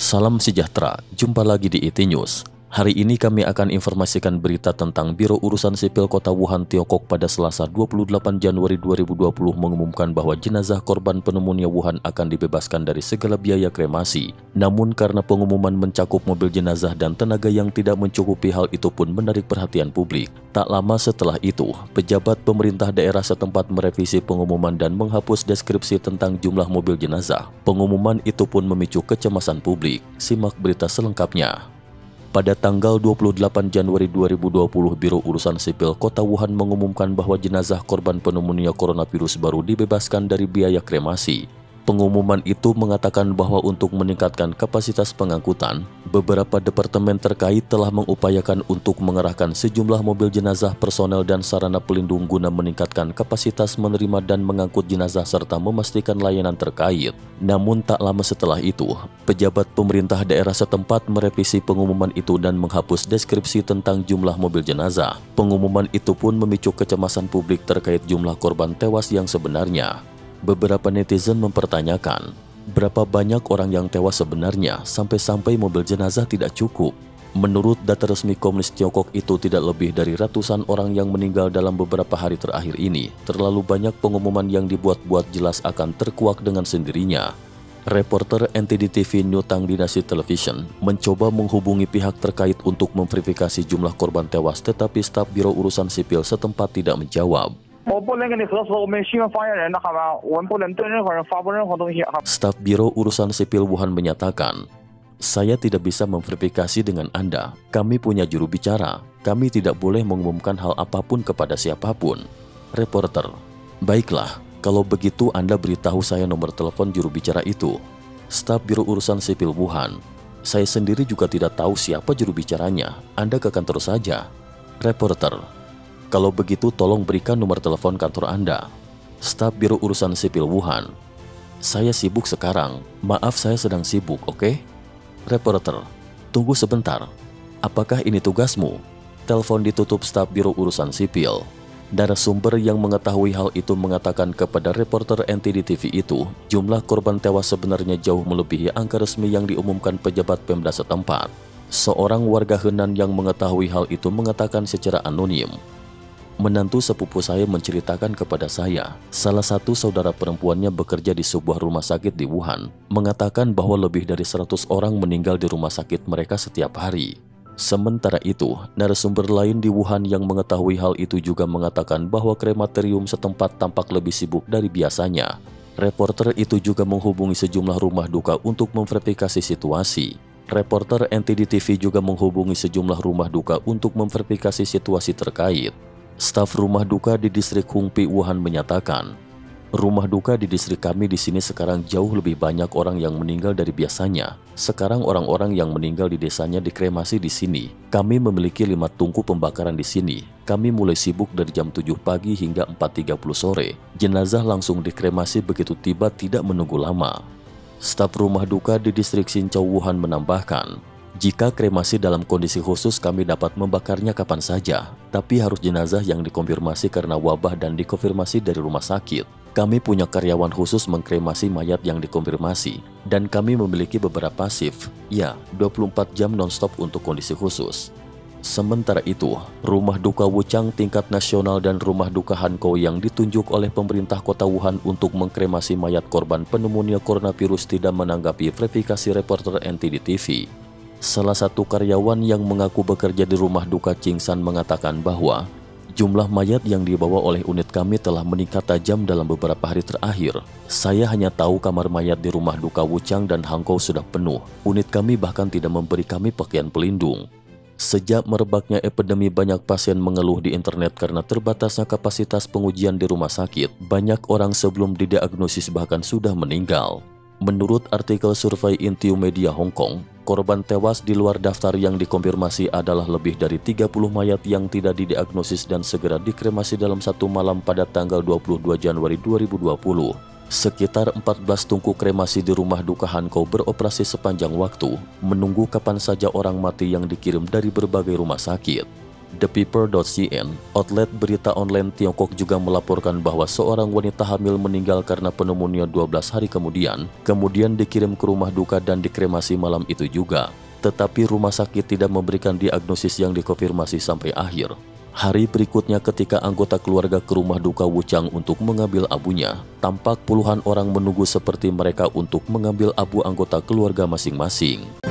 Salam sejahtera, jumpa lagi di IT News. Hari ini kami akan informasikan berita tentang Biro Urusan Sipil Kota Wuhan, Tiongkok pada Selasa 28 Januari 2020 mengumumkan bahwa jenazah korban pneumonia Wuhan akan dibebaskan dari segala biaya kremasi. Namun karena pengumuman mencakup mobil jenazah dan tenaga yang tidak mencukupi, hal itu pun menarik perhatian publik. Tak lama setelah itu, pejabat pemerintah daerah setempat merevisi pengumuman dan menghapus deskripsi tentang jumlah mobil jenazah. Pengumuman itu pun memicu kecemasan publik. Simak berita selengkapnya. Pada tanggal 28 Januari 2020, Biro Urusan Sipil Kota Wuhan mengumumkan bahwa jenazah korban pneumonia coronavirus baru dibebaskan dari biaya kremasi. Pengumuman itu mengatakan bahwa untuk meningkatkan kapasitas pengangkutan, beberapa departemen terkait telah mengupayakan untuk mengerahkan sejumlah mobil jenazah, personel dan sarana pelindung guna meningkatkan kapasitas menerima dan mengangkut jenazah serta memastikan layanan terkait. Namun tak lama setelah itu, pejabat pemerintah daerah setempat merevisi pengumuman itu dan menghapus deskripsi tentang jumlah mobil jenazah. Pengumuman itu pun memicu kecemasan publik terkait jumlah korban tewas yang sebenarnya. Beberapa netizen mempertanyakan, berapa banyak orang yang tewas sebenarnya sampai-sampai mobil jenazah tidak cukup. Menurut data resmi Komunis Tiongkok itu tidak lebih dari ratusan orang yang meninggal dalam beberapa hari terakhir ini. Terlalu banyak pengumuman yang dibuat-buat jelas akan terkuak dengan sendirinya. Reporter NTD TV New Tang Dynasty Television mencoba menghubungi pihak terkait untuk memverifikasi jumlah korban tewas, tetapi staf Biro Urusan Sipil setempat tidak menjawab. Staf Biro Urusan Sipil Wuhan menyatakan, "Saya tidak bisa memverifikasi dengan Anda. Kami punya juru bicara. Kami tidak boleh mengumumkan hal apapun kepada siapapun." Reporter, "Baiklah, kalau begitu Anda beritahu saya nomor telepon juru bicara itu." Staf Biro Urusan Sipil Wuhan, "Saya sendiri juga tidak tahu siapa juru bicaranya. Anda ke kantor saja." Reporter, "Kalau begitu tolong berikan nomor telepon kantor Anda." Staf Biro Urusan Sipil Wuhan, "Saya sibuk sekarang. Maaf, saya sedang sibuk, oke?" Reporter, "Tunggu sebentar. Apakah ini tugasmu?" Telepon ditutup staf Biro Urusan Sipil. Narasumber yang mengetahui hal itu mengatakan kepada reporter NTD TV itu, jumlah korban tewas sebenarnya jauh melebihi angka resmi yang diumumkan pejabat Pemda setempat. Seorang warga Henan yang mengetahui hal itu mengatakan secara anonim, "Menantu sepupu saya menceritakan kepada saya, salah satu saudara perempuannya bekerja di sebuah rumah sakit di Wuhan, mengatakan bahwa lebih dari 100 orang meninggal di rumah sakit mereka setiap hari." Sementara itu, narasumber lain di Wuhan yang mengetahui hal itu juga mengatakan bahwa krematorium setempat tampak lebih sibuk dari biasanya. Reporter itu juga menghubungi sejumlah rumah duka untuk memverifikasi situasi. Reporter NTD TV juga menghubungi sejumlah rumah duka untuk memverifikasi situasi terkait. Staf rumah duka di distrik Hungpi, Wuhan menyatakan, "Rumah duka di distrik kami di sini sekarang jauh lebih banyak orang yang meninggal dari biasanya. Sekarang orang-orang yang meninggal di desanya dikremasi di sini. Kami memiliki 5 tungku pembakaran di sini. Kami mulai sibuk dari jam 7 pagi hingga 4.30 sore. Jenazah langsung dikremasi begitu tiba, tidak menunggu lama." Staf rumah duka di distrik Xinzhou, Wuhan menambahkan, "Jika kremasi dalam kondisi khusus kami dapat membakarnya kapan saja, tapi harus jenazah yang dikonfirmasi karena wabah dan dikonfirmasi dari rumah sakit. Kami punya karyawan khusus mengkremasi mayat yang dikonfirmasi, dan kami memiliki beberapa shift, ya 24 jam nonstop untuk kondisi khusus." Sementara itu, Rumah Duka Wuchang tingkat nasional dan Rumah Duka Hankou yang ditunjuk oleh pemerintah kota Wuhan untuk mengkremasi mayat korban pneumonia coronavirus tidak menanggapi verifikasi reporter NTD TV. Salah satu karyawan yang mengaku bekerja di Rumah Duka Qingsan mengatakan bahwa jumlah mayat yang dibawa oleh unit kami telah meningkat tajam dalam beberapa hari terakhir. Saya hanya tahu kamar mayat di Rumah Duka Wuchang dan Hankou sudah penuh. Unit kami bahkan tidak memberi kami pakaian pelindung. Sejak merebaknya epidemi, banyak pasien mengeluh di internet karena terbatasnya kapasitas pengujian di rumah sakit. Banyak orang sebelum didiagnosis bahkan sudah meninggal. Menurut artikel survei Intio Media Hong Kong, korban tewas di luar daftar yang dikonfirmasi adalah lebih dari 30 mayat yang tidak didiagnosis dan segera dikremasi dalam satu malam pada tanggal 22 Januari 2020. Sekitar 14 tungku kremasi di Rumah Duka Hankou beroperasi sepanjang waktu, menunggu kapan saja orang mati yang dikirim dari berbagai rumah sakit. ThePaper.cn, outlet berita online Tiongkok juga melaporkan bahwa seorang wanita hamil meninggal karena pneumonia 12 hari kemudian dikirim ke rumah duka dan dikremasi malam itu juga. Tetapi rumah sakit tidak memberikan diagnosis yang dikonfirmasi sampai akhir. Hari berikutnya ketika anggota keluarga ke rumah duka Wuchang untuk mengambil abunya, tampak puluhan orang menunggu seperti mereka untuk mengambil abu anggota keluarga masing-masing.